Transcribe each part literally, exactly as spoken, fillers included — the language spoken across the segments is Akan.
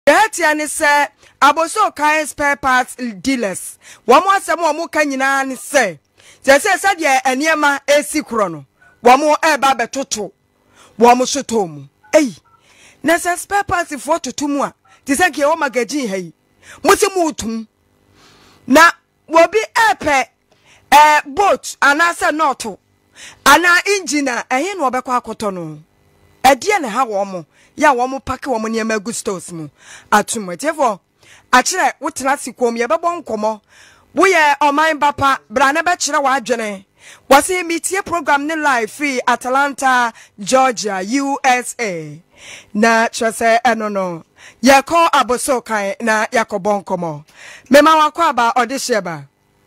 That and say Abossey Okai Spare Parts dealers. One more some more can you say. They say said ye and yama a secrono. One more air babe toto. One more shotomu. Eh. Nasa spare parts if what to tumwa. Tisaki o magaji hey. Musimutum. Na wobi epe eh boat anasa noto. Ana engineer ehin wobekwa akotono. Edie ne ha wo mo. Ya wo mo pack wo mo ne ma gustos mu. Atum tefo. Akire wotena sikom ye bebo nkomo. Wo ye oman bapa bra ne be kire wa adwene. Wase meetie program ne live free Atlanta, Georgia, U S A. Na chese eno no. Ye call Abossey Okai na yakobon komo. Mema wakwa aba odisheba.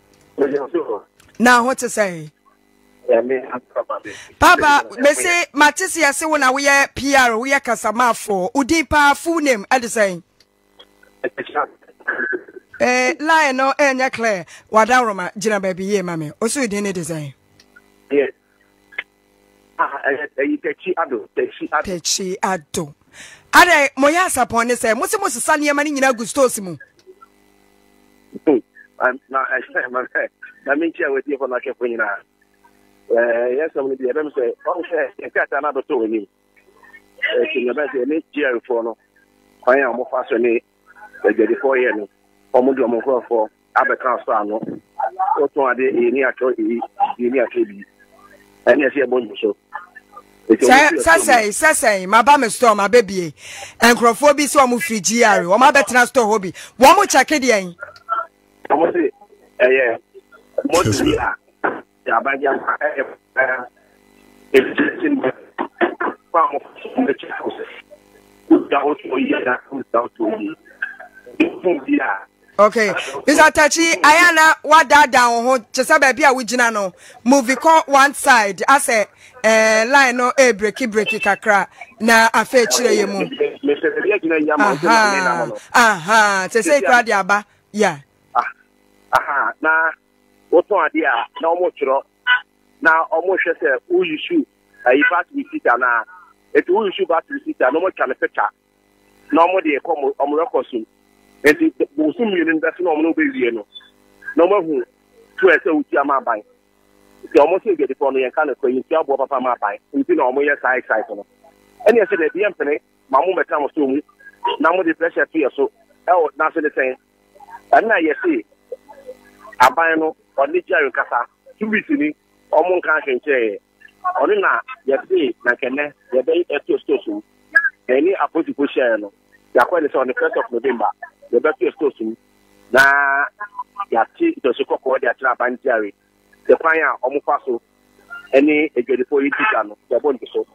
Na what to say? Papa, me say Matisi ase wona we P R we kasama for udipa full name at the same. Eh line no enya clear wadaroma gina baby ye mame oso di ne design. Yes. Ah eh techi ado techi ado. Techi ado. Ade moya sapon ne say mo se mo sesa ne ma ni nyina gustos mu. I'm na I my na me chia we tie for na ke for nyina. Eh yes am ni be dem say o say e ka ta na do to ni. Eh ti na be say ni chia for no. Kwan ya mo fa so ni e de four year no. Omo do mo for abe transfer no. O to ade e ni acho e ni acho bi. Ani ase e bon so. Say say say say my ba me store my baby. Enkrofo bi so mo free G R. O ma betina store hobby. Wo mo check de yan. Omo say eh yeah. Mo ti ya. Ya ba ja eh eh. It's pa mo me check house. Da o to ya da ku da to ni. Okay, Mister Tachi, Ayana, what that down ho chesa bia we gina no. Movie call one side. I say eh line no e breaki breaki kakra na afa chire ye mu. Aha. Aha, te say kwa dia ba. Yeah. Aha, na oto ade a na omo chiro. Na omo hwe se u issue ayi battery sita na etu u issue battery sita no mo chane picture. Na omo de kom omo record so. Enti bosum yiri ndase na omo no bewie no na omo hu to ese uti ama ban ti omo se gede for no yen kan ko yin ti abo papa ma ban nti na omo ye sai sai no eni ese de bi empene mamu meta mo so mu na mo de pressure to yeso e o na se de sen na ye se aban no oni jare kasa two weeks ni omo kan hwenche oni na ye se na kene ye be e to sto so eni apoti po share no ya kwa ni se on the first of November the best station na ya ti to se kokko de atira bantiare the kwan a omo fa so eni egedefo yi tika no the bond so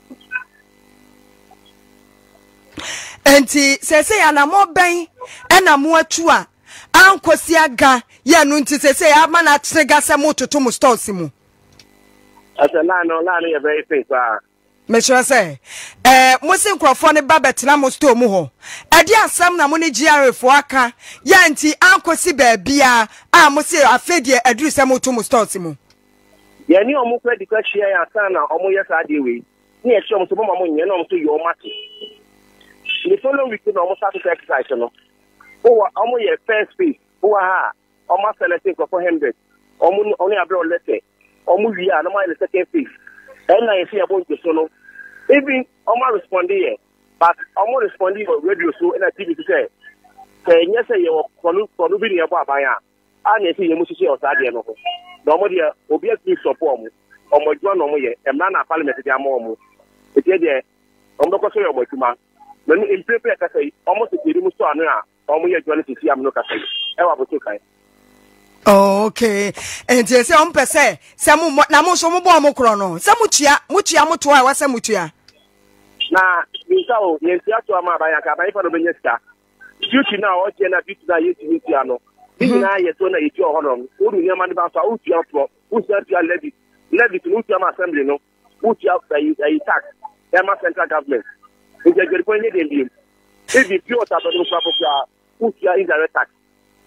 Enti sese ya na mo ben e na mo atu a ankosi aga ya no nti sese ya ma na trega se mo toto mo stores mu asa na no la no very face ah me sure say eh mo se nkrofo ne ba betina mo store mu ho e di asam na mo ne G R fo aka ya nti ankosi ba bia a mo se afedie aduru se mo to mo stores mu ye ni omo credit card share ya san na omo yes ade we ni e sure mo so mo mo nye na omo so yo mate the following week no omo start to exercise no o omo ye first phase o ha omo selecting for four hundred omo only abro letter omo wi a no my the second phase and I see about the solo. Even Oma responding here, but Oma responding on radio so and I T V to say, say yes, say you for no video about Baya. And you see you must see outside the no. Normally, obviously support me. Or my John Omo ye, and none of parliament is more. It's there. I'm not going to say about you, man. When in prepare, I say almost a little so another. Omo ye join to see I'm not saying. Ever was okay. Okay, and they say on per se, some na mo so mo bo mo kro no. Some mutua, mutua mo to a wasa mutua. Na, mi sa o, yen tia to ama ba ya ka ba ifa no benye sta. Duty na o je na duty na yeti mutua no. Bi na ye to na yeti o hono. O du nyama ni ba so o tua to, o tia tia levy. Levy to mutua ma assembly no. O tia by by tax. E ma central government. O je gbe ko nye de bi. E bi pure ta do no kwa o tia indirect tax.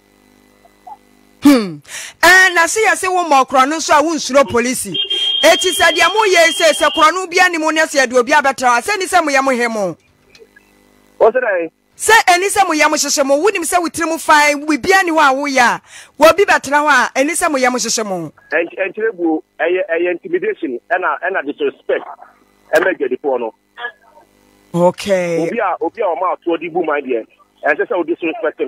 Hmm. Eh na se yase wo mo kro no so a wunsuro police. Eti se dia mo ye se se kro no bia ni mo ne se de obi abetra. Se ni se mo ye mo hemo. O se dai Say any some yamushamo wouldn't say with Trimu fine, we be anyone we are. Will be better now, any some yamushamo. And and terrible a intimidation and a disrespect. And make the porno. Okay. Obia, Obia, mouth to the boom idea. And just how disrespect.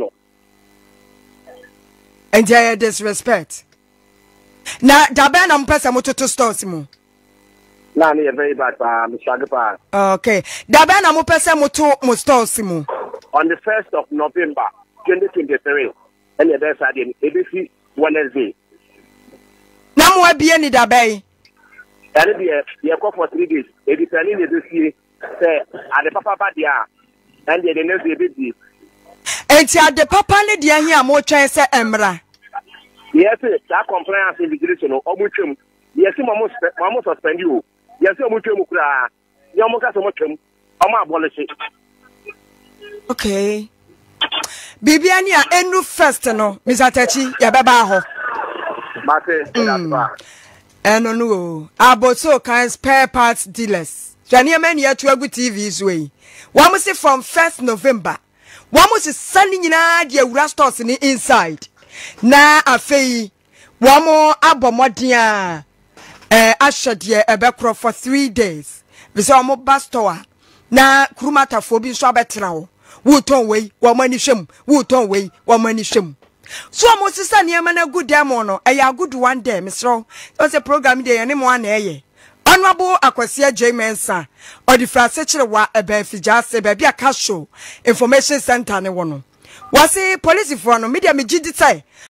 And there disrespect. Now, Daben and Pesa Moto stores mu. Nah, me very bad, Mister Agapa. Okay. Daben and Pesa Moto stores mu. On the first of November, twenty twenty-three, and the best I did, A B C Wednesday. Now, what be any Dabe? And be a call for three days. It is an in the sea, say, at the Papa Badia, and the next baby. And at the Papa Lydia here, more chance at Emra. Yes, that compliance immigration or mutum. Yes, Mamma suspend you. Yes, mutum, Yamoka, so much. I'm abolish it. Okay. Bibiania enu first no, Miss Atechi, ya baba ho. Mate, eno no. Abossey Okai Spare Parts dealers. Jani men ya to T V's way. One must from first November. One must sending in idea stores in the inside. Na afei, one more abomodia. Eh, ashadie ebekro for three days. Visa mo bastoa. Na krumata fobi so abetrao. Wuton way, wamani shem, wuton way, wamani shem. So mo sister niema na good demo no, e ya good one day, Mister That's a program day any one eye. Honorable Akwasia J Mensa, or the Frasechere wa ebe fijase baby a cash show information center ne wono. Wasi police for no media me gidi say